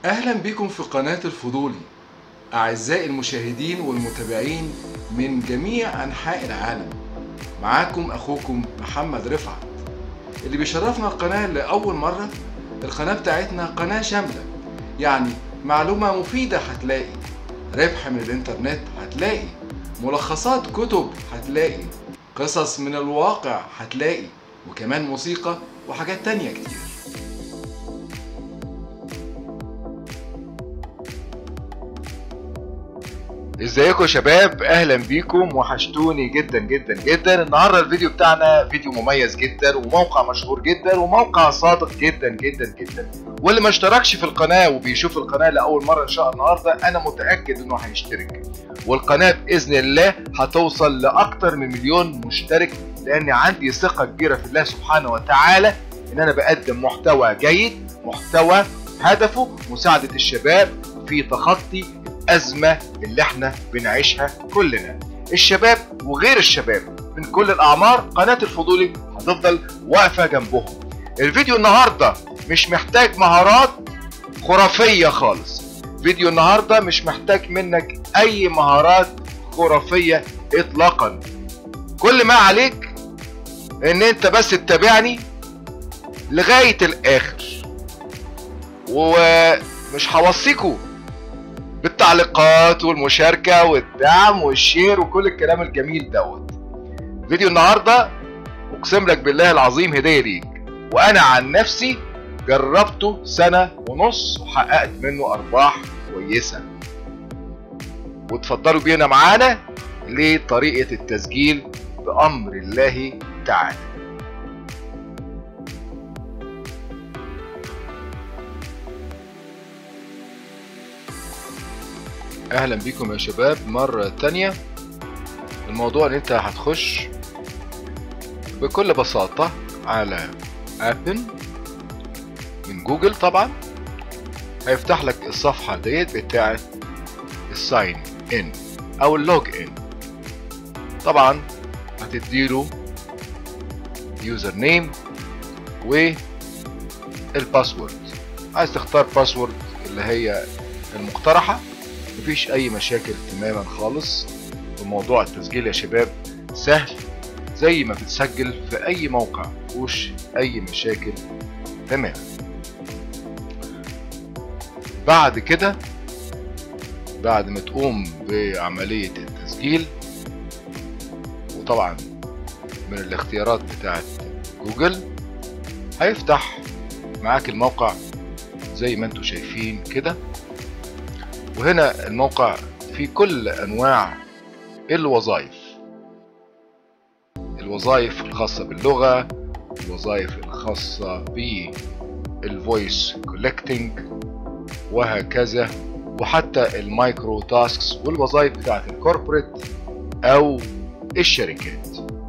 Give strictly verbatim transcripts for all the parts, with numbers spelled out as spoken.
أهلا بكم في قناة الفضولي. أعزائي المشاهدين والمتابعين من جميع أنحاء العالم، معاكم أخوكم محمد رفعت اللي بيشرفنا القناة لأول مرة. القناة بتاعتنا قناة شاملة، يعني معلومة مفيدة هتلاقي، ربح من الإنترنت هتلاقي، ملخصات كتب هتلاقي، قصص من الواقع هتلاقي، وكمان موسيقى وحاجات تانية كتير. ازيكم يا شباب، اهلا بيكم، وحشتوني جدا جدا جدا. النهارده الفيديو بتاعنا فيديو مميز جدا وموقع مشهور جدا وموقع صادق جدا جدا جدا، واللي ما اشتركش في القناه وبيشوف القناه لاول مره ان شاء الله النهارده انا متاكد انه هيشترك، والقناه باذن الله هتوصل لاكتر من مليون مشترك، لان عندي ثقه كبيره في الله سبحانه وتعالى ان انا بقدم محتوى جيد، محتوى هدفه مساعده الشباب في تخطي الأزمة اللي احنا بنعيشها كلنا، الشباب وغير الشباب من كل الأعمار. قناة الفضولي هتفضل واقفة جنبهم. الفيديو النهاردة مش محتاج مهارات خرافية خالص، فيديو النهاردة مش محتاج منك أي مهارات خرافية إطلاقا. كل ما عليك إن أنت بس تتابعني لغاية الآخر، ومش هوصيكوا بالتعليقات والمشاركة والدعم والشير وكل الكلام الجميل دوت. فيديو النهاردة اقسم لك بالله العظيم هدية ليك، وانا عن نفسي جربته سنة ونص وحققت منه ارباح كويسة. وتفضلوا بينا معانا لطريقة التسجيل بأمر الله تعالى. اهلا بيكم يا شباب مرة تانية. الموضوع ان انت هتخش بكل بساطة على ابن من جوجل، طبعا هيفتح لك الصفحة ديت بتاعت الساين ان او اللوج ان. طبعا هتديله يوزر نيم والباسورد، عايز تختار باسورد اللي هي المقترحة، مفيش اي مشاكل تماما خالص. وموضوع التسجيل يا شباب سهل زي ما بتسجل في اي موقع، مفيهوش اي مشاكل تماما. بعد كده بعد ما تقوم بعملية التسجيل، وطبعا من الاختيارات بتاعت جوجل هيفتح معاك الموقع زي ما انتوا شايفين كده. وهنا الموقع فيه كل انواع الوظائف، الوظائف الخاصة باللغة، الوظائف الخاصة بالفويس كولكتنج وهكذا، وحتى المايكرو تاسكس والوظائف بتاعت الكوربريت او الشركات.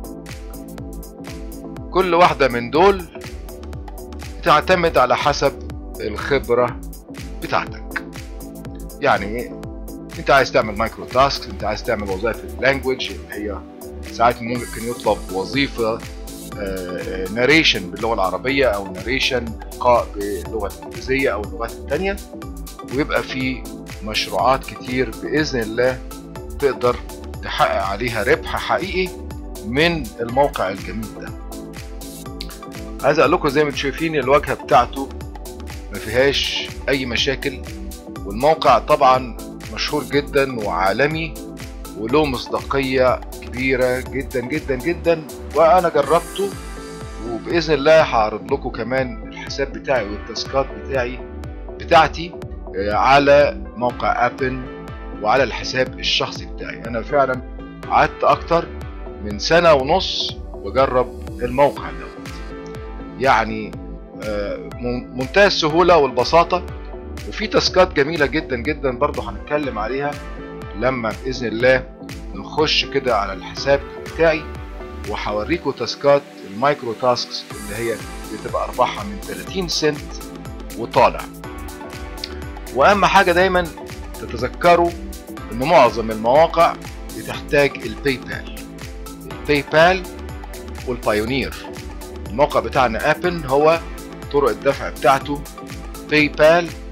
كل واحدة من دول تعتمد على حسب الخبرة بتاعتك. يعني انت عايز تعمل مايكرو تاسك، انت عايز تعمل وظائف اللانجوج اللي هي ساعات ممكن يطلب وظيفة ناريشن باللغة العربية او ناريشن القاء باللغة الانجليزية او اللغات التانية، ويبقى في مشروعات كتير بإذن الله تقدر تحقق عليها ربح حقيقي من الموقع الجميل ده. عايز اقول لكم زي ما انتم شايفين الواجهة بتاعته ما فيهاش اي مشاكل، والموقع طبعا مشهور جدا وعالمي وله مصداقية كبيرة جدا جدا جدا. وانا جربته وبإذن الله هعرض لكم كمان الحساب بتاعي والتاسكات بتاعي بتاعتي على موقع ابن وعلى الحساب الشخصي بتاعي. انا فعلا قعدت اكتر من سنة ونص بجرب الموقع دوت، يعني منتهى السهولة والبساطة، وفي تاسكات جميلة جدا جدا برضو هنتكلم عليها لما بإذن الله نخش كده على الحساب بتاعي، وهوريكم تاسكات المايكرو تاسكس اللي هي بتبقى ارباحها من ثلاثين سنت وطالع. واهم حاجة دايما تتذكروا ان معظم المواقع بتحتاج الباي بال الباي بال والبايونير. الموقع بتاعنا ابن هو طرق الدفع بتاعته باي بال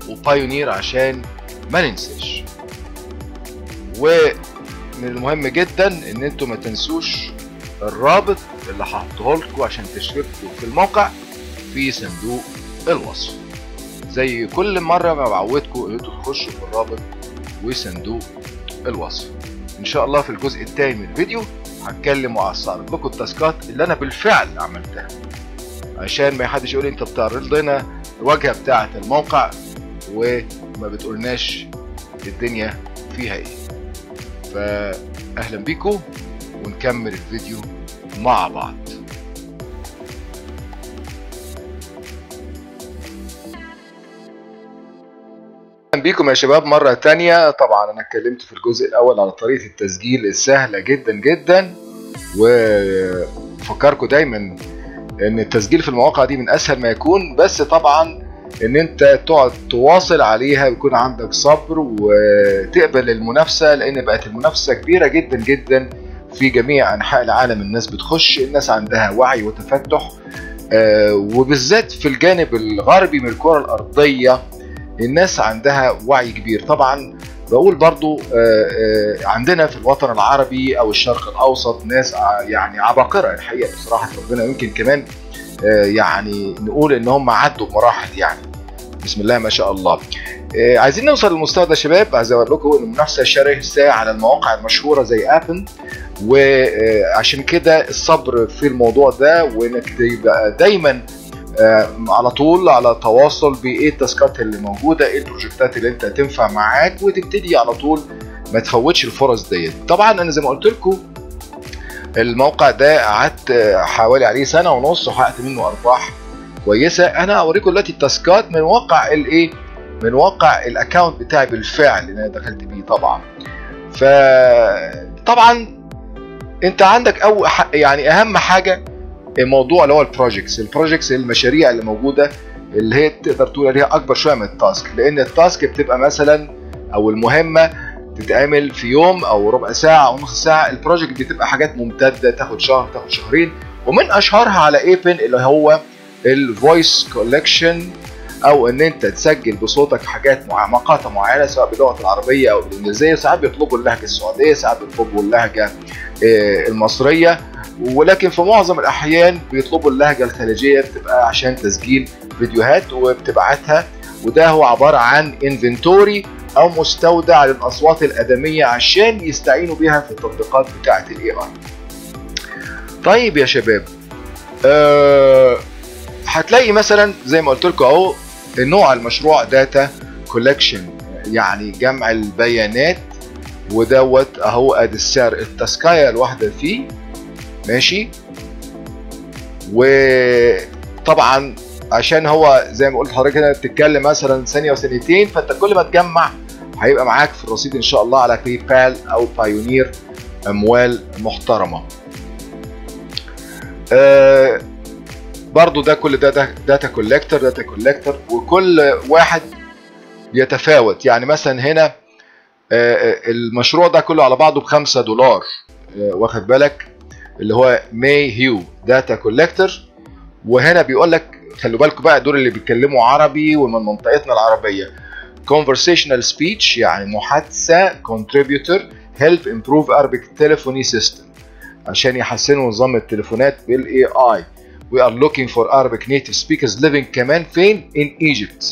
وبايونير عشان ما ننساش. ومن المهم جدا ان انتم ما تنسوش الرابط اللي هحطه لكم عشان تشتركوا في الموقع في صندوق الوصف. زي كل مره ما بعودكم ان انتم تخشوا في الرابط وصندوق الوصف. ان شاء الله في الجزء الثاني من الفيديو هتكلم واستعرض لكم التاسكات اللي انا بالفعل عملتها، عشان ما حدش يقول انت بتعرض لنا الواجهه بتاعه الموقع وما بتقولناش الدنيا فيها ايه. فاهلا بيكم ونكمل الفيديو مع بعض. اهلا بيكم يا شباب مره تانية. طبعا انا اتكلمت في الجزء الاول على طريقه التسجيل السهله جدا جدا، وفكركم دايما ان التسجيل في المواقع دي من اسهل ما يكون، بس طبعا ان انت تقعد تواصل عليها ويكون عندك صبر وتقبل المنافسه، لان بقت المنافسه كبيره جدا جدا في جميع انحاء العالم. الناس بتخش، الناس عندها وعي وتفتح، وبالذات في الجانب الغربي من الكره الارضيه الناس عندها وعي كبير. طبعا بقول برضو عندنا في الوطن العربي او الشرق الاوسط ناس يعني عباقرة الحقيقة بصراحة ربنا، يمكن كمان يعني نقول ان هم عدوا بمراحل يعني بسم الله ما شاء الله. عايزين نوصل للمستوى ده يا شباب. عايز اقول لكم ان المنافسة شرسة على المواقع المشهورة زي ابل، وعشان كده الصبر في الموضوع ده، وانك تبقى دايما على طول على تواصل بايه التاسكات اللي موجوده، ايه البروجكتات اللي انت تنفع معاك، وتبتدي على طول ما تفوتش الفرص ديت. طبعا انا زي ما قلت لكم الموقع ده قعدت حوالي عليه سنه ونص وحققت منه ارباح كويسه. انا اوريكم دلوقتي التاسكات من واقع الايه، من واقع الاكونت بتاعي بالفعل اللي انا دخلت بيه. طبعا فطبعا انت عندك او يعني اهم حاجه الموضوع اللي هو البروجكتس البروجكتس المشاريع اللي موجوده، اللي هي تقدر تقول عليها اكبر شويه من التاسك، لان التاسك بتبقى مثلا او المهمه تتعمل في يوم او ربع ساعه او نص ساعه. البروجكت بتبقى حاجات ممتده تاخد شهر تاخد شهرين، ومن اشهرها على ايبن اللي هو الفويس كولكشن، او ان انت تسجل بصوتك حاجات مقاطع معينه سواء باللغه العربيه او الانجليزيه. ساعات بيطلبوا اللهجه السعوديه، ساعات بيطلبوا اللهجه المصريه، ولكن في معظم الاحيان بيطلبوا اللهجه الخليجيه، بتبقى عشان تسجيل فيديوهات وبتبعتها. وده هو عباره عن انفنتوري او مستودع للاصوات الادميه عشان يستعينوا بيها في التطبيقات بتاعه الاي اي. طيب يا شباب، أه هتلاقي مثلا زي ما قلت لكم اهو النوع المشروع داتا كولكشن، يعني جمع البيانات، ودوت اهو ادي السعر التاسكايه الواحده فيه ماشي. وطبعا عشان هو زي ما قلت لحضرتك هنا بتتكلم مثلا ثانيه وثانيتين، فانت كل ما تجمع هيبقى معاك في الرصيد ان شاء الله على باي بال او بايونير اموال محترمه. آه برضو ده كل ده داتا كولكتور داتا كولكتور وكل واحد يتفاوت. يعني مثلا هنا آه المشروع ده كله على بعضه بخمسة دولار، آه واخد بالك، اللي هو ماي هيو داتا كولكتور. وهنا بيقول لك خلوا بالكم بقى دول اللي بيتكلموا عربي ومن منطقتنا العربيه. conversational speech يعني محادثه، contributor help improve Arabic telephony system عشان يحسنوا نظام التليفونات بالاي اي. we are looking for Arabic native speakers living كمان فين in Egypt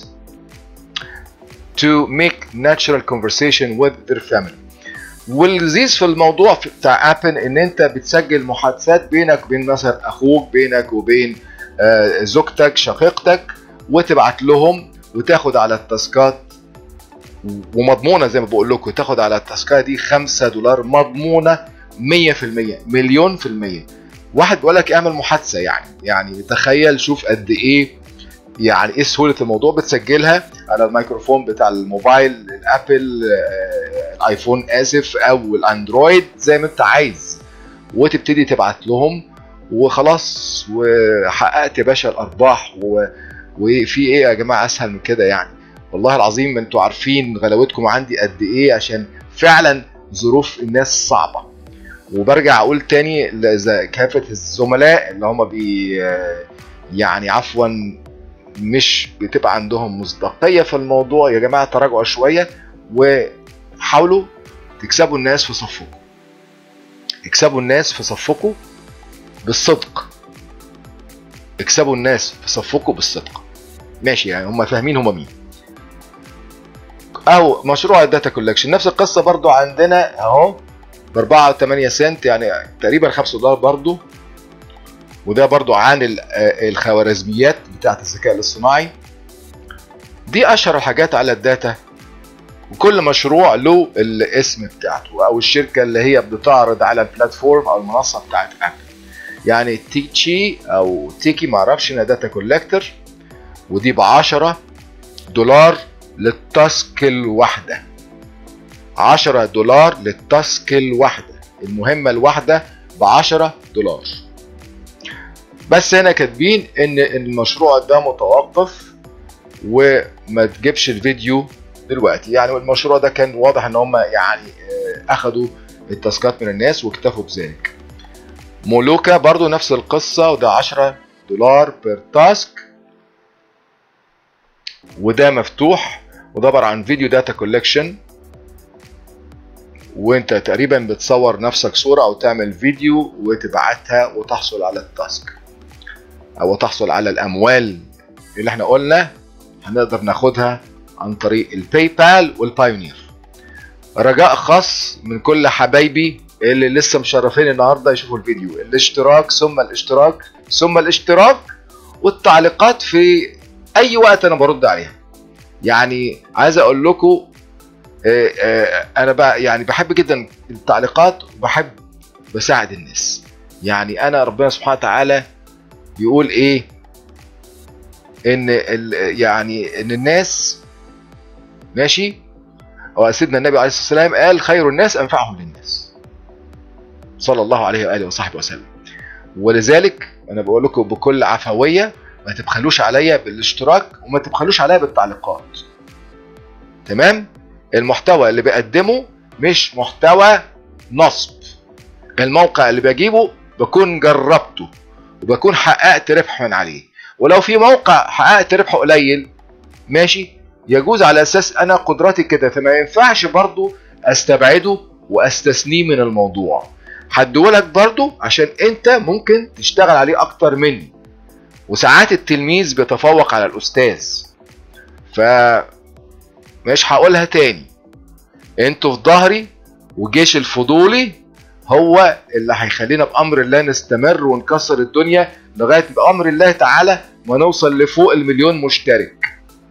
to make natural conversation with their family. واللذيذ في الموضوع بتاع ابل ان انت بتسجل محادثات بينك وبين مثلا اخوك، بينك وبين آه زوجتك شقيقتك، وتبعت لهم وتاخد على التاسكات ومضمونه. زي ما بقول لكم تاخد على التاسكات دي خمسة دولار مضمونه مية في المية مليون في المية. واحد بيقول لك اعمل محادثه، يعني يعني تخيل شوف قد ايه يعني ايه سهوله الموضوع. بتسجلها على الميكروفون بتاع الموبايل الابل آه الايفون اسف او الاندرويد زي ما انت عايز، وتبتدي تبعت لهم وخلاص، وحققت يا باشا الارباح. و... وفي ايه يا جماعه اسهل من كده يعني؟ والله العظيم انتوا عارفين غلاوتكم عندي قد ايه، عشان فعلا ظروف الناس صعبه. وبرجع اقول تاني كافه الزملاء اللي هم بي يعني عفوا مش بتبقى عندهم مصداقية في الموضوع، يا جماعة تراجعوا شوية وحاولوا تكسبوا الناس في صفكم. اكسبوا الناس في صفكم بالصدق. اكسبوا الناس في صفكم بالصدق. ماشي، يعني هم فاهمين هم مين. او مشروع الداتا كولكشن نفس القصة برضو عندنا اهو ب أربعة وثمانية سنت، يعني تقريبا خمسة دولار برضو. وده برضو عن الخوارزميات بتاعت الذكاء الاصطناعي. دي اشهر الحاجات على الداتا، وكل مشروع له الاسم بتاعته او الشركة اللي هي بتعرض على البلاتفورم او المنصة بتاعت ابل. يعني تيتشي او تيكي معرفش انها داتا كولكتور، ودي ب عشرة دولار للتاسك الواحدة. عشرة دولار للتاسك الواحدة، المهمة الواحدة ب عشرة دولار. بس هنا كاتبين ان المشروع ده متوقف وما تجيبش الفيديو دلوقتي. يعني المشروع ده كان واضح ان هم يعني اخدوا التاسكات من الناس واكتفوا بذلك. مولوكا برضو نفس القصة، وده عشرة دولار بير تاسك، وده مفتوح، وده عبارة عن فيديو داتا كولكشن، وانت تقريبا بتصور نفسك صورة او تعمل فيديو وتبعتها وتحصل على التاسك او تحصل على الاموال اللي احنا قلنا هنقدر ناخدها عن طريق الباي بال والبايونير. رجاء خاص من كل حبايبي اللي لسه مشرفين النهارده يشوفوا الفيديو، الاشتراك ثم الاشتراك ثم الاشتراك والتعليقات في اي وقت انا برد عليها. يعني عايز اقول لكم انا بقى يعني بحب جدا التعليقات وبحب بساعد الناس. يعني انا ربنا سبحانه وتعالى بيقول ايه؟ ان يعني ان الناس ماشي، هو سيدنا النبي عليه الصلاه والسلام قال خير الناس انفعهم للناس صلى الله عليه واله وصحبه وسلم. ولذلك انا بقول لكم بكل عفويه ما تبخلوش عليا بالاشتراك وما تبخلوش عليا بالتعليقات. تمام؟ المحتوى اللي بقدمه مش محتوى نصب. الموقع اللي بجيبه بكون جربته وبكون حققت ربح من عليه، ولو في موقع حققت ربحه قليل ماشي يجوز على اساس انا قدراتي كده، فما ينفعش برضو استبعده واستثنيه من الموضوع. هديهولك برضو عشان انت ممكن تشتغل عليه اكتر مني، وساعات التلميذ بيتفوق على الاستاذ. ف مش هقولها تاني، انتوا في ظهري، وجيش الفضولي هو اللي هيخلينا بامر الله نستمر ونكسر الدنيا لغايه بامر الله تعالى ما نوصل لفوق المليون مشترك،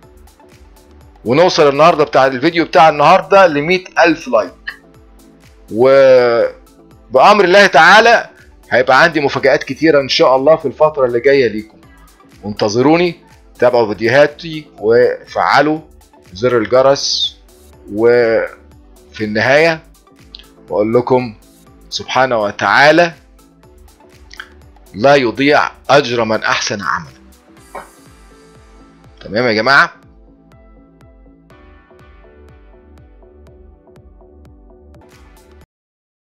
ونوصل النهارده بتاع الفيديو بتاع النهارده ل مئة ألف لايك. وبامر الله تعالى هيبقى عندي مفاجآت كتيره ان شاء الله في الفتره اللي جايه ليكم. وانتظروني، تابعوا فيديوهاتي وفعلوا زر الجرس. وفي النهايه بقول لكم سبحانه وتعالى لا يضيع اجر من احسن عملا. تمام يا جماعه؟